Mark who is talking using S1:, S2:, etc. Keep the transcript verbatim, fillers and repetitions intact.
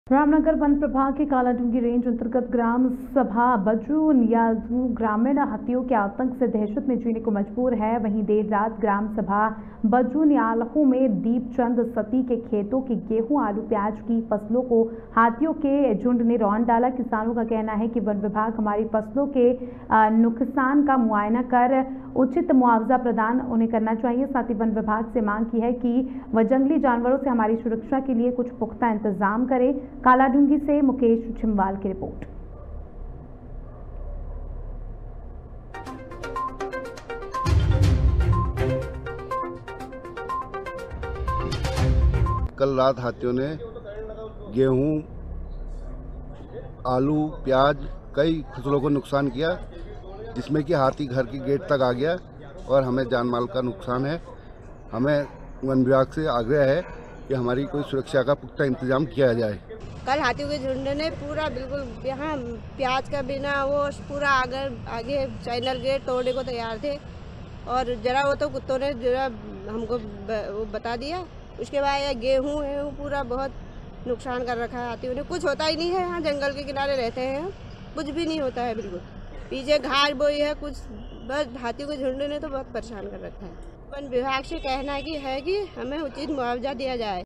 S1: Ramnagar one प्रभाग के Kaladhungi range अंतर्गत ग्राम सभा बज्रू नियाजू ग्रामीण हाथियों के आतंक से दहशत में जीने को मजबूर है। वहीं देर रात ग्राम सभा बज्रू नियालहू में दीपचंद सती के खेतों की गेहूं, आलू, प्याज की फसलों को हाथियों के झुंड ने रौंद डाला। किसानों का कहना है कि वन विभाग हमारी फसलों के नुकसान का मुआयना कर उचित मुआवजा प्रदान उन्हें करना चाहिए। साथ ही वन विभाग से मांग की है कि वह जंगली जानवरों से हमारी सुरक्षा के लिए कुछ पुख्ता इंतजाम करे। कालाडूंगी से मुकेश छिमवाल की रिपोर्ट।
S2: कल रात हाथियों ने गेहूं, आलू, प्याज कई फसलों को नुकसान किया, जिसमें कि हाथी घर के गेट तक आ गया और हमें जान माल का नुकसान है। हमें वन विभाग से आग्रह है कि हमारी कोई सुरक्षा का पुख्ता इंतजाम किया जाए।
S3: कल हाथियों के झुंड ने पूरा बिल्कुल यहाँ प्याज का बिना वो पूरा आगे आगे चैनल गेट तोड़ने को तैयार थे और जरा वो तो कुत्तों ने जरा हमको वो बता दिया। उसके बाद यह गेहूँ है वो पूरा बहुत नुकसान कर रखा है हाथियों ने। कुछ होता ही नहीं है, यहाँ जंगल के किनारे रहते हैं, कुछ भी नहीं होता है बिल्कुल। पीछे घास बोई है कुछ, बस हाथियों के झुंड ने तो बहुत परेशान कर रखा है। वन विभाग से कहना है कि है कि हमें उचित मुआवजा दिया जाए।